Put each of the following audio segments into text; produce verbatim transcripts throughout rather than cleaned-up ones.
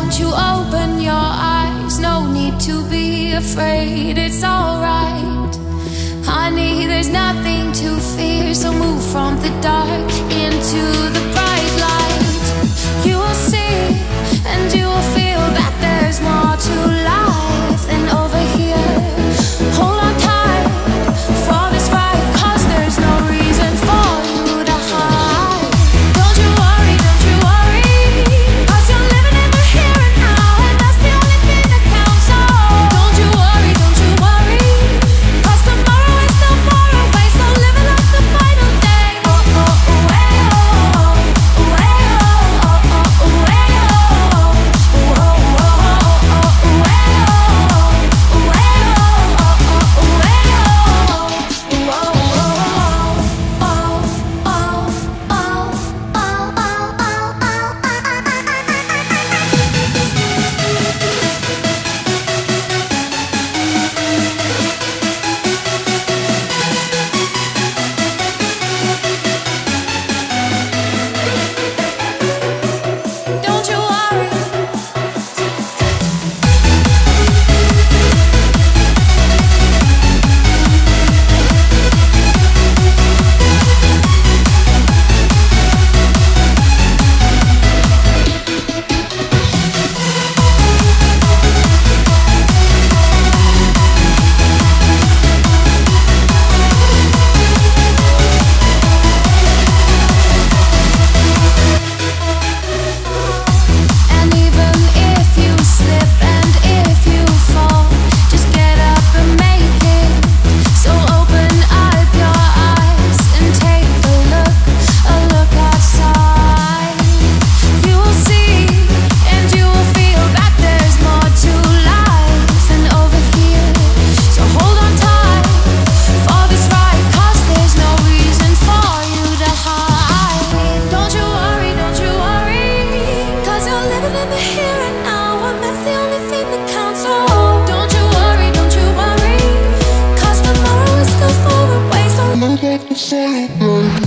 Won't you open your eyes? No need to be afraid, it's alright. Honey, there's nothing to fear, so move from the dark into the bright light. You'll see and you'll feel that there's more to life than over here. Hold on tight for this ride, 'cause there's no reason for you to hide. Don't you worry, don't you worry, 'cause you're living in the here and now, and that's the only thing that counts. So don't you worry, don't you worry, 'cause tomorrow is still far away, so live it like the final day. Oh, oh, oh, hey, oh, oh, oh, hey, oh, oh, oh, oh, hey, oh, oh, oh, oh, oh, oh, hey, oh, oh, hey, oh, oh, oh, hey, don't you worry. And even if you slip and if you fall, just get up and make it. So open up your eyes and take a look, a look outside. You'll see and you will feel that there's more to life than over here. So hold on tight for this ride, 'cause there's no reason for you to hide. Don't you worry, don't you worry, 'cause you're living in the here and now, and that's the only thing that counts. So don't you worry, don't you worry, 'cause tomorrow is still far away, so live like the final day.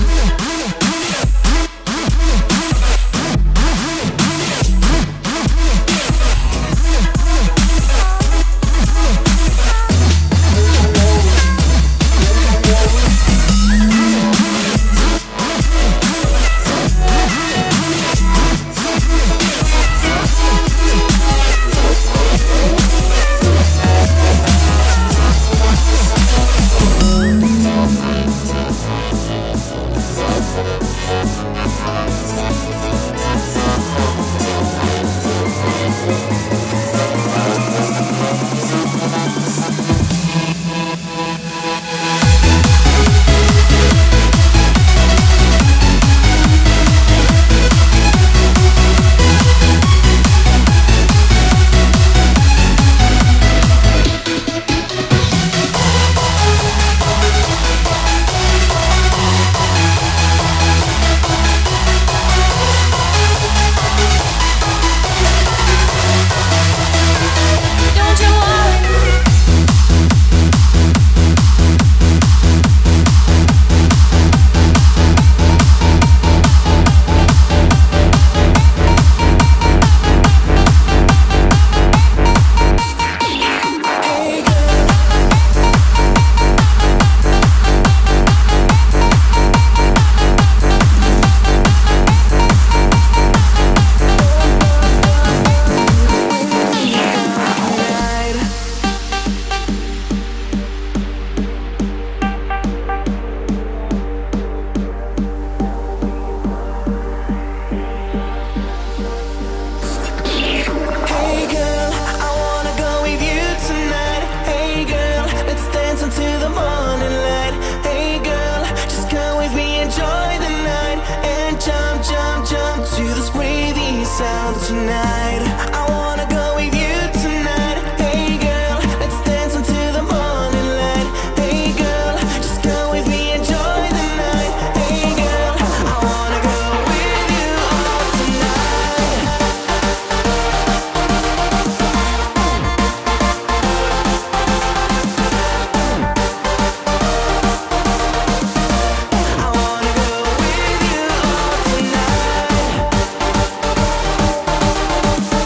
Tonight, I wanna go with you tonight. Hey girl, let's dance until the morning light. Hey girl, just go with me, enjoy the night. Hey girl, I wanna go with you all tonight. I wanna go with you all tonight.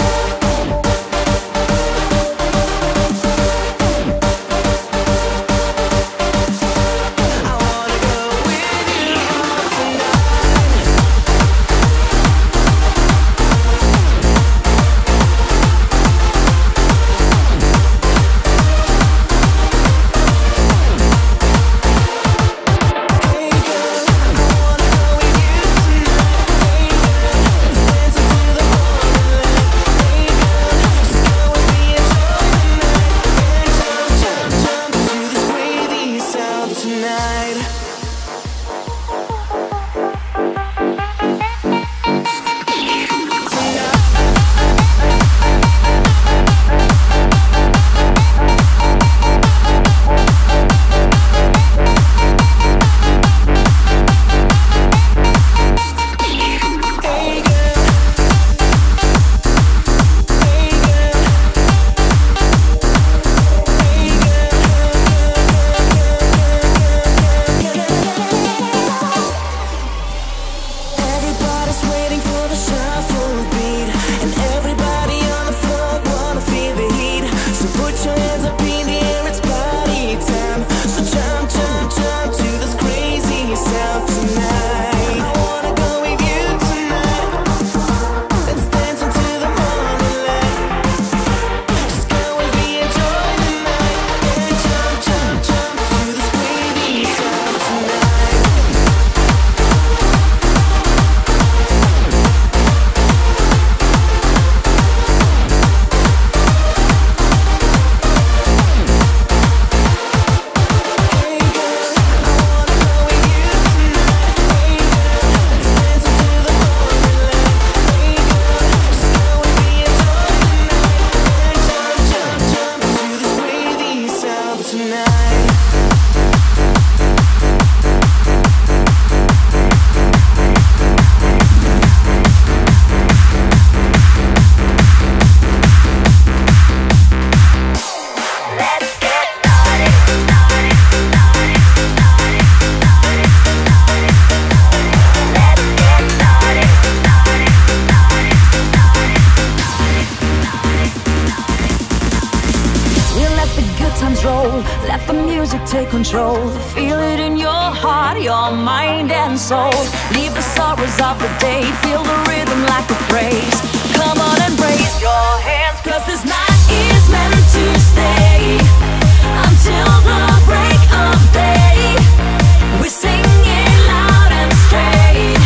Let the music take control. Feel it in your heart, your mind and soul. Leave the sorrows of the day. Feel the rhythm like a praise. Come on and raise your hands, 'cause this night is meant to stay until the break of day. We sing it loud and straight.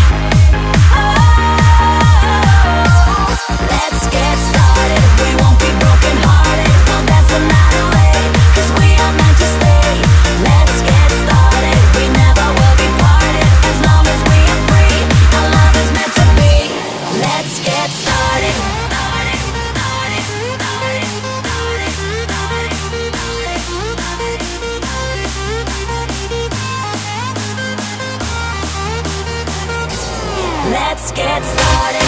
Oh, let's get started. We won't be broken hearted. We'll dance the night away, 'cause we are meant to stay. Let's get started. We never will be parted. As long as we are free, our love is meant to be. Let's get started. Let's get started.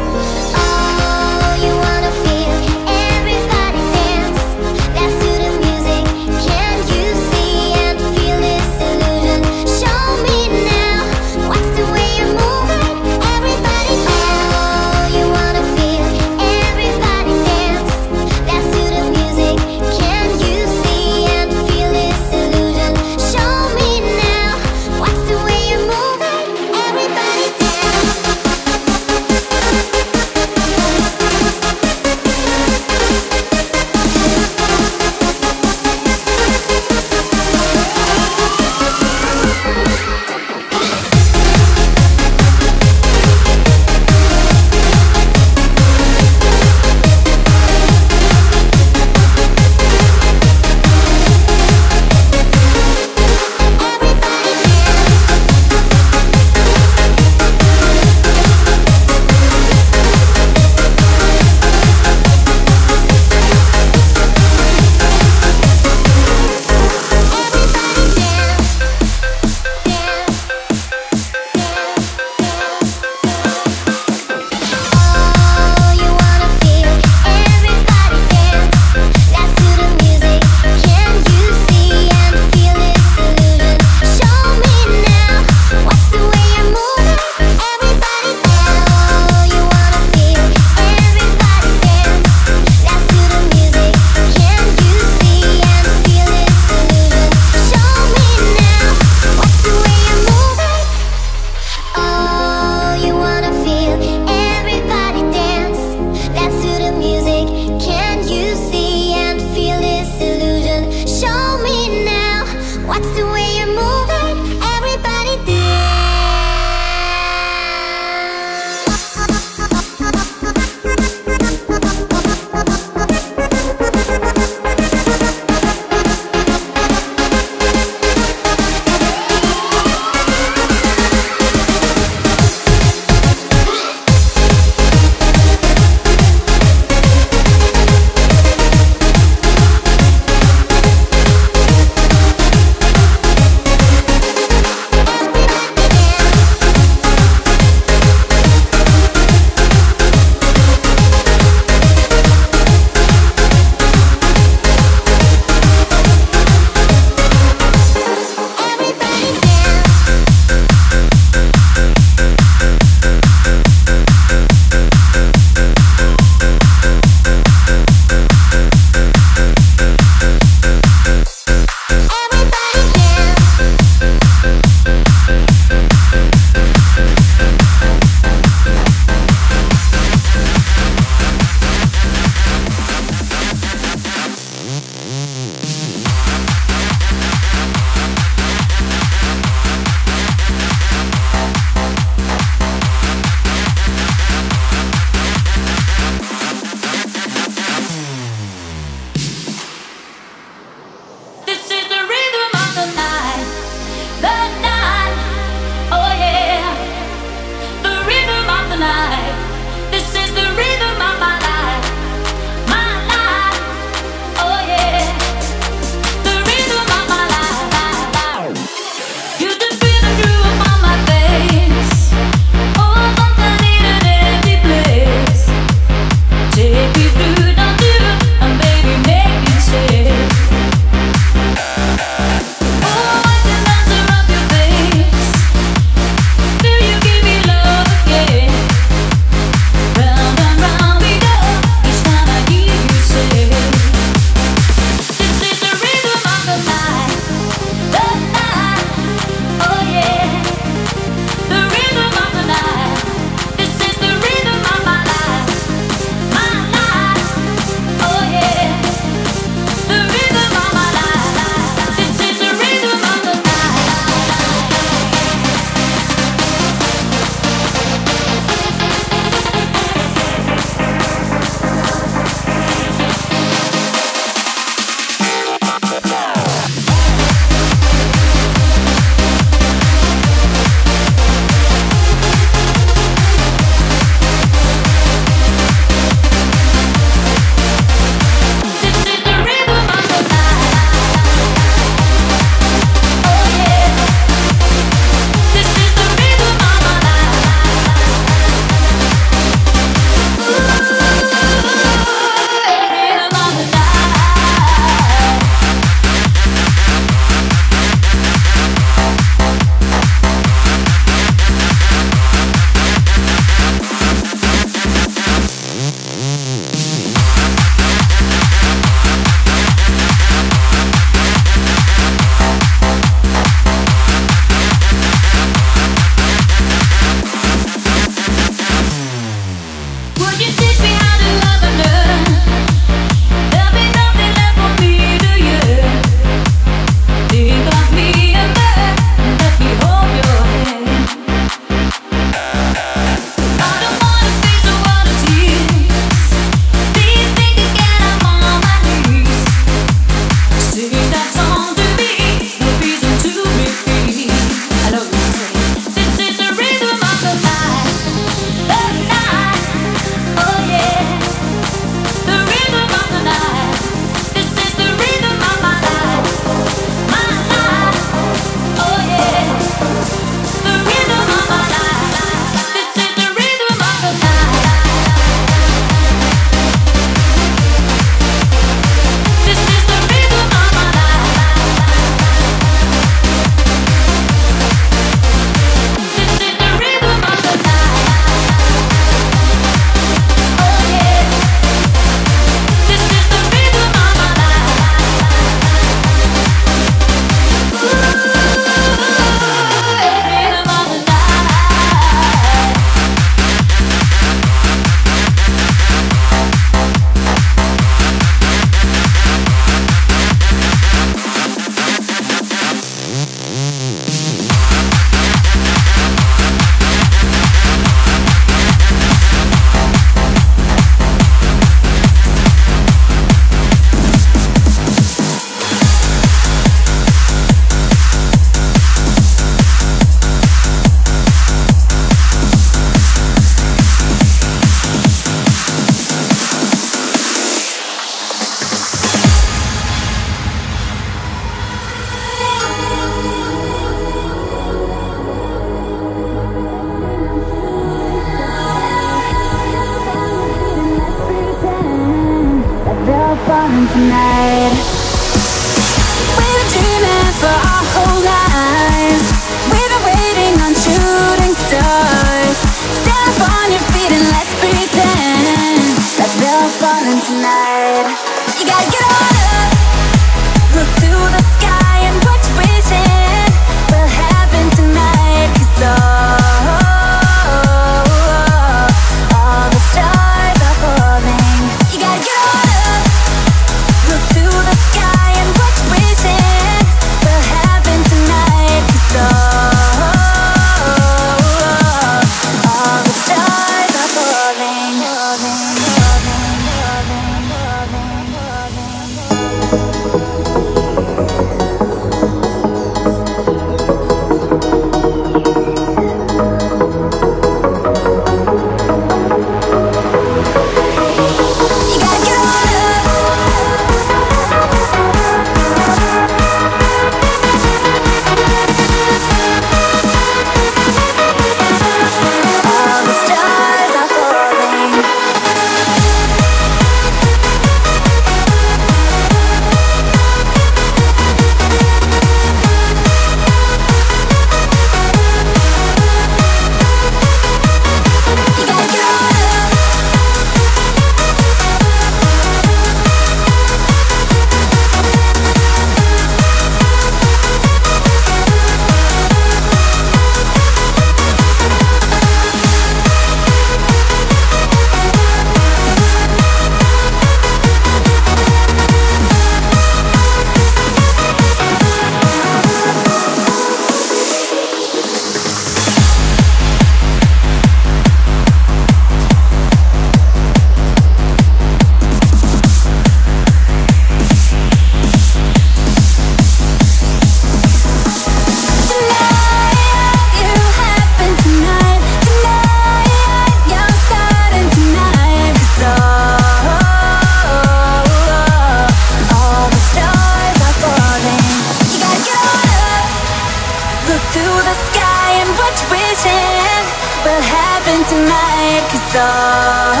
sky and watch wishing what happened tonight. Cause all,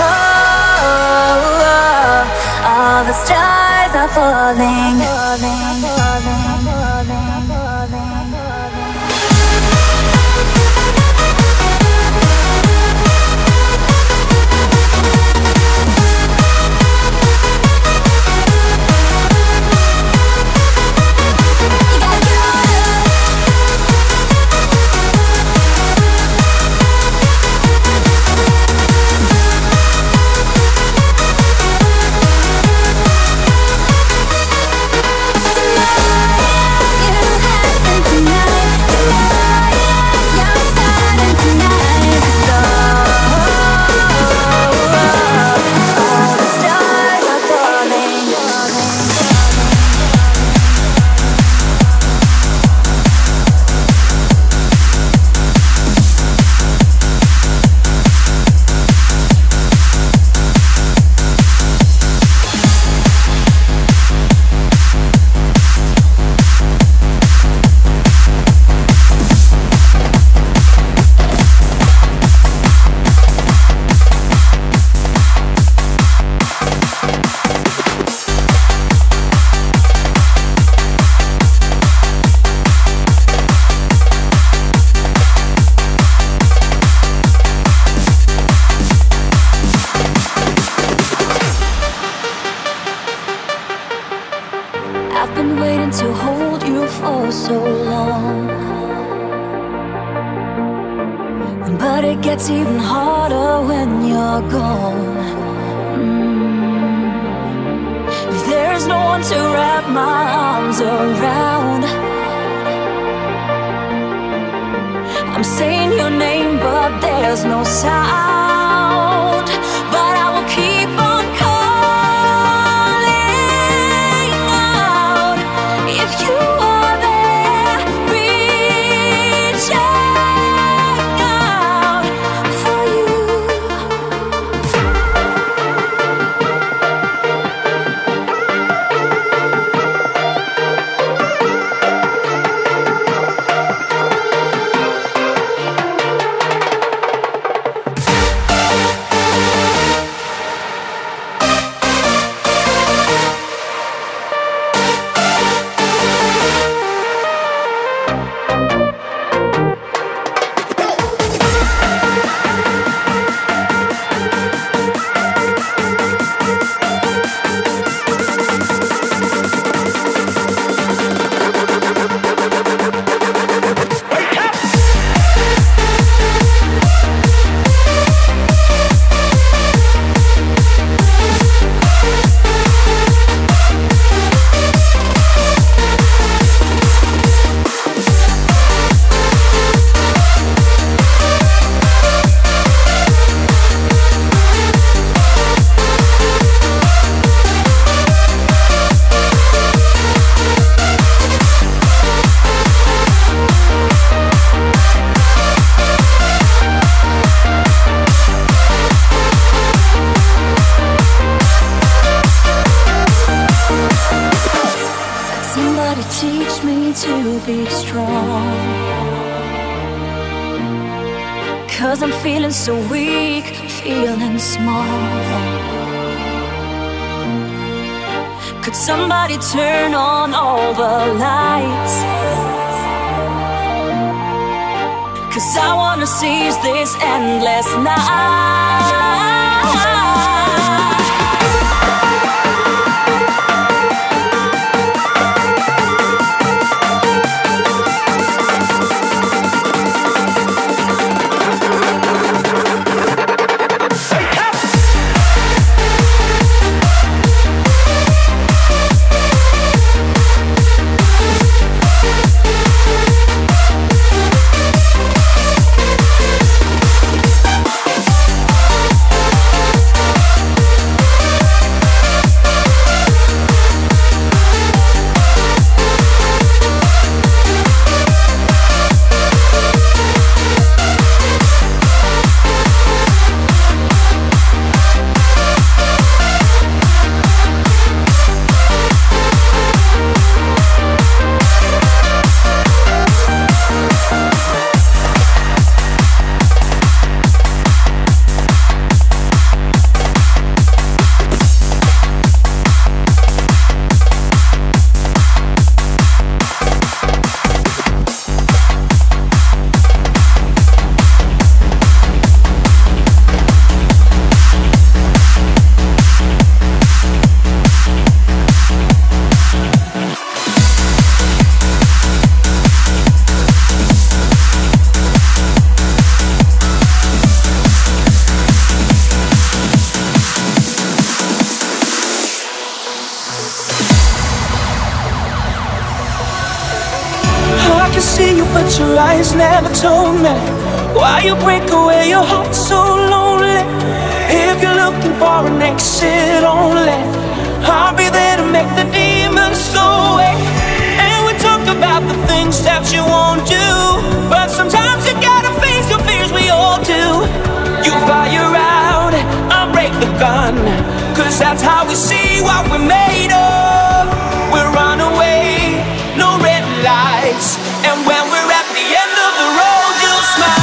all the stars are falling, falling, falling, falling, falling, falling. I've been waiting to hold you for so long, but it gets even harder when you're gone. mm. If there's no one to wrap my arms around, I'm saying your name but there's no sound. But I will keep on calling out if you are there, reaching out for you. Somebody teach me to be strong, 'cause I'm feeling so weak, feeling small. Could somebody turn on all the lights? 'Cause I wanna seize this endless night. eyes never told me why you break away your heart so lonely. If you're looking for an exit only, I'll be there to make the demons go away. And we talk about the things that you won't do, but sometimes you gotta face your fears, we all do. You fire out, I'll break the gun, cause that's how we see what we're made of. We'll run away, no red lights, and when we're at the end of the road, you'll smile.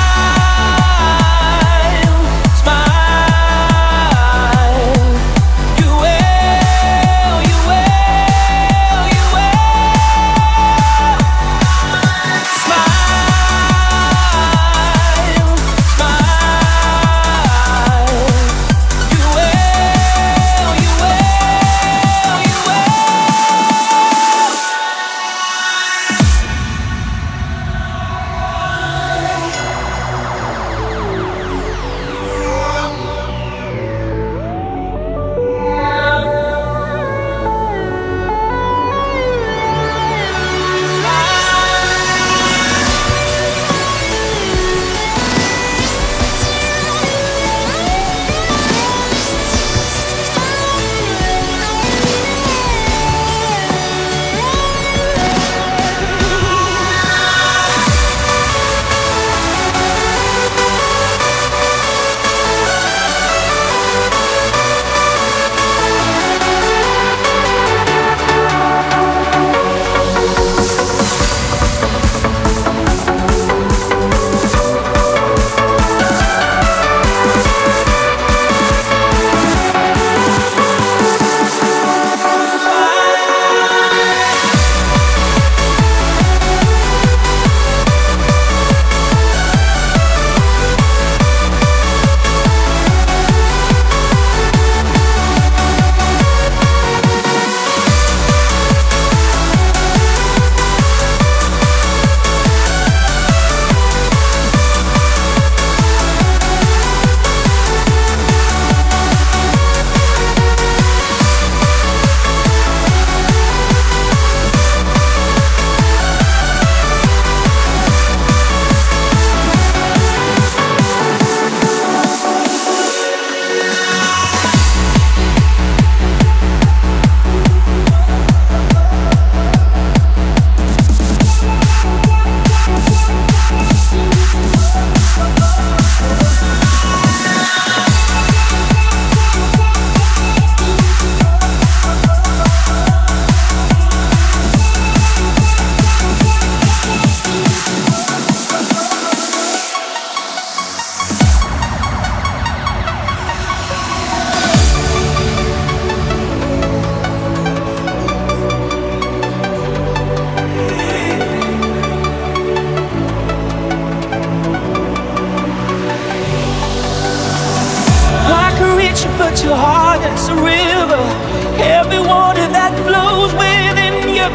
But your heart is a river, every water that flows within you.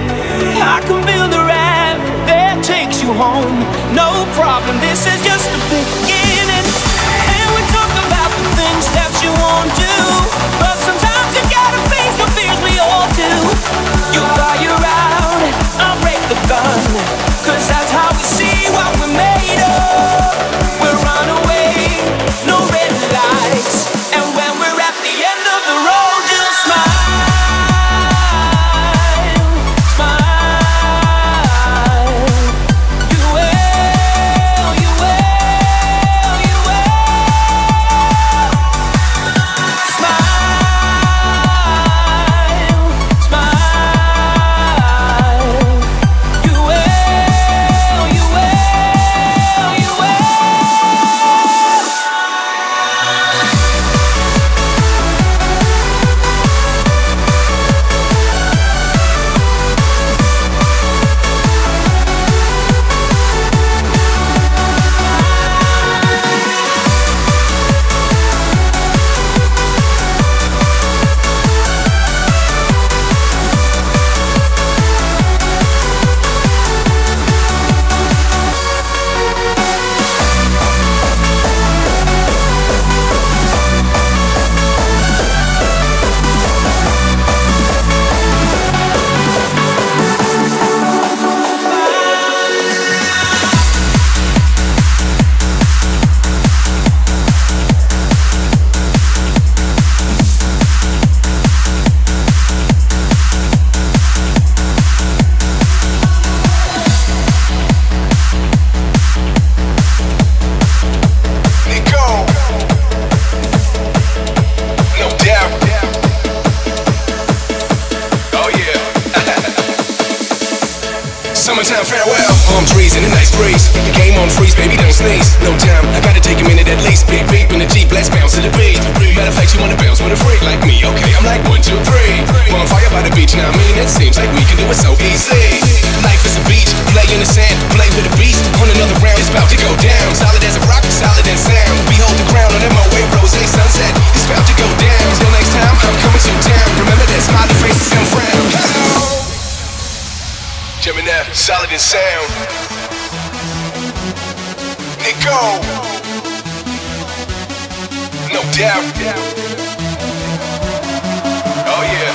I can build a raft that takes you home, no problem, this is just the beginning. And we talk about the things that you won't do, but sometimes you gotta face the fears, we all do. You fire out, I'll break the gun, cause that's how we see what we're made of. We'll run away, no red lights, and when we're at the end of the road, you'll smile, smile. You will, you will, you will. breeze. The game on freeze, baby, don't sneeze. No time, I gotta take a minute at least. Beep, beep in the Jeep, let's bounce to the beat. Matter of fact, you wanna bounce with a freak like me? Okay, I'm like one, two, three. We're on fire by the beach, now I mean, it seems like we can do it so easy. Life is a beach, play in the sand, play with a beast. On another round, it's about to go down. Solid as a rock, solid and sound. We hold the ground on M O A Rose sunset. It's about to go down. Till next time, I'm coming to town. Remember that smiley faces and frown. Gemini, solid and sound. Nico, no doubt. Oh yeah.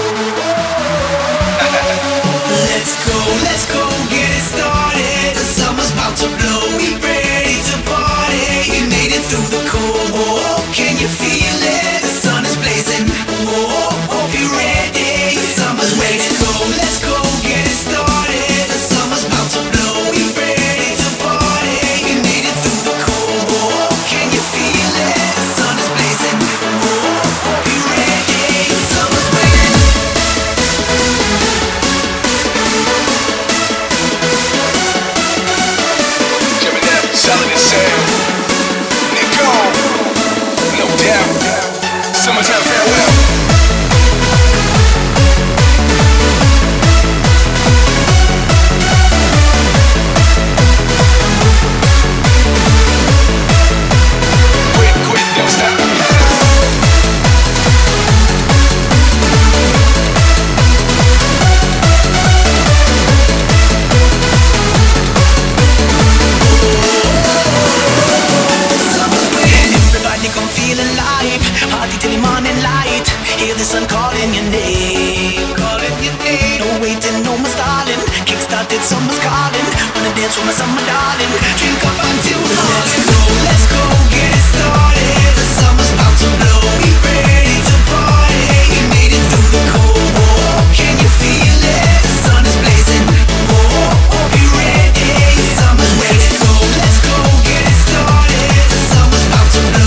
Let's go, let's go, get it started. The summer's about to blow, we ready to party. We made it through the cold war, can you feel it? The sun is blazing, whoa, hope you're ready. The summer's ready. Let's go, let's go, get it started. The summer's about to blow, we ready to party. We made it through the cold war, can you feel it? The sun is blazing, whoa, hope you're ready. The summer's waiting. Solid and sound. Nico, no doubt. Summertime farewell. Quit, quit, don't stop. I'm feeling alive, party till the morning light. Hear the sun calling your name, calling your name. No waiting, no more stalling. Kick-started, summer's calling. Wanna dance with my summer darling. Drink up until morning. Let's go, let's go, get it started. The summer's about to blow. We ready to party. We made it through the cold war. Can you feel it? The sun is blazing. Whoa, hope you ready. The summer's ready. Let's go, let's go, get it started. The summer's about to blow.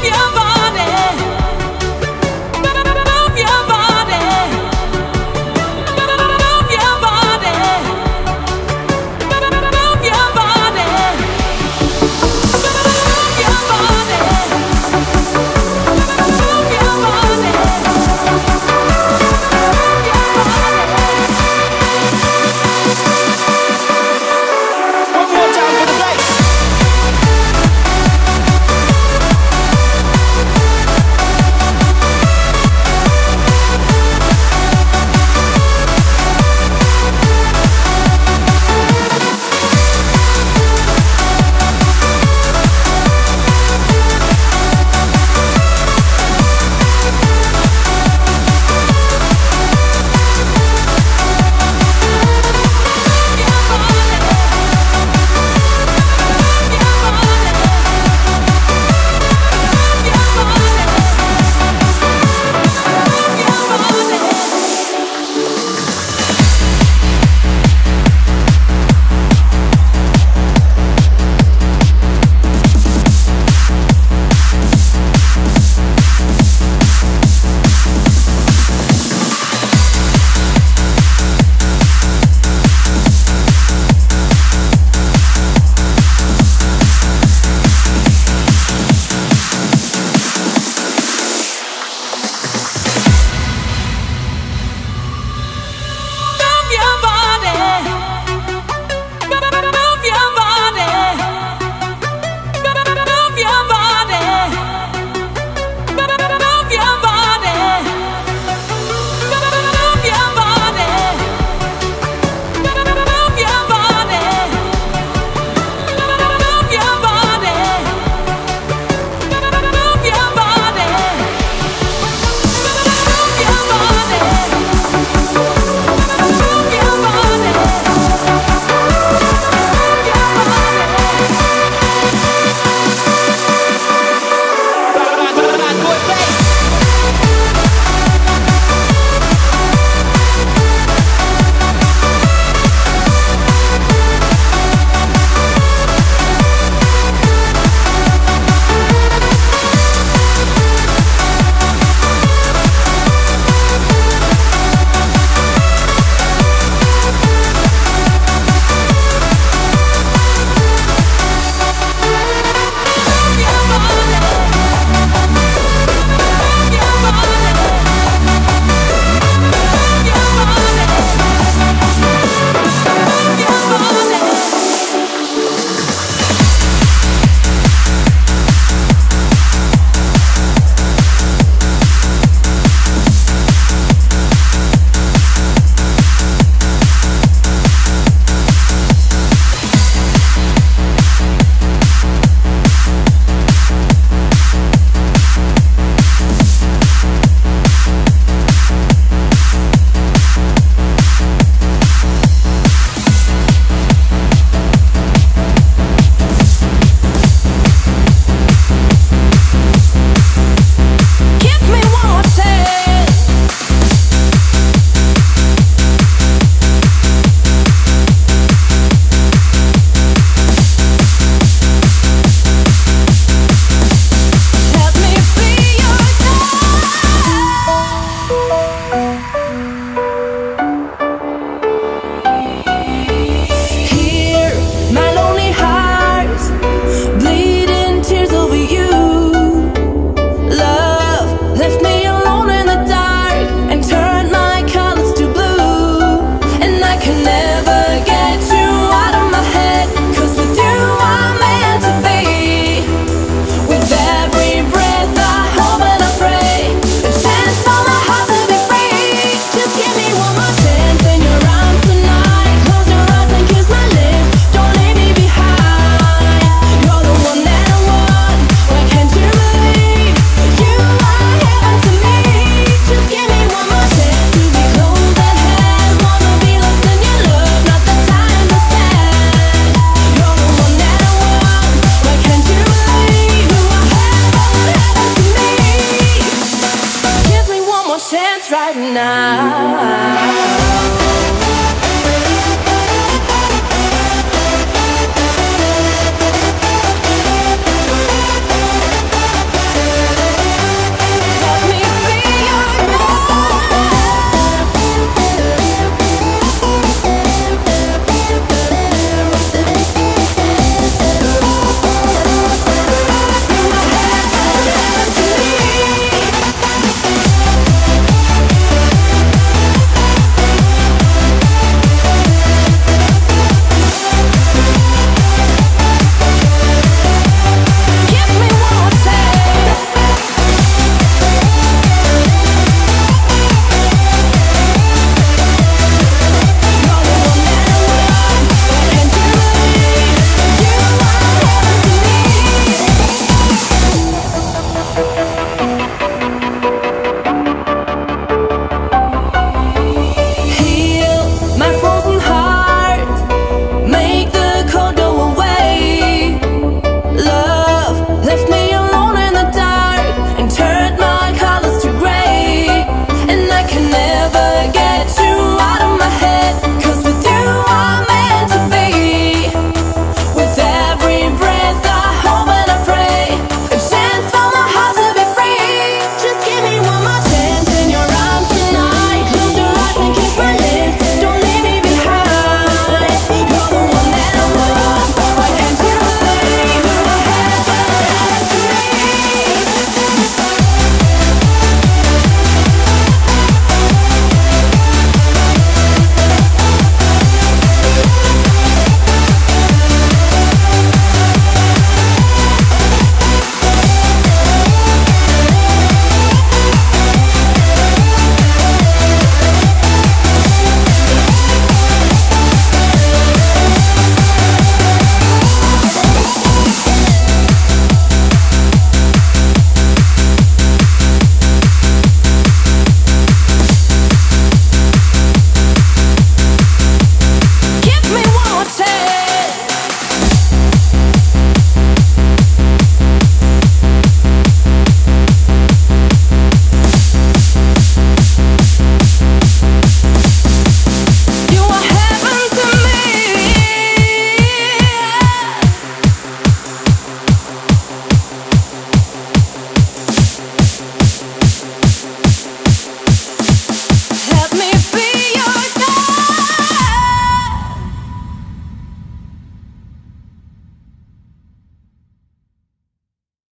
right now.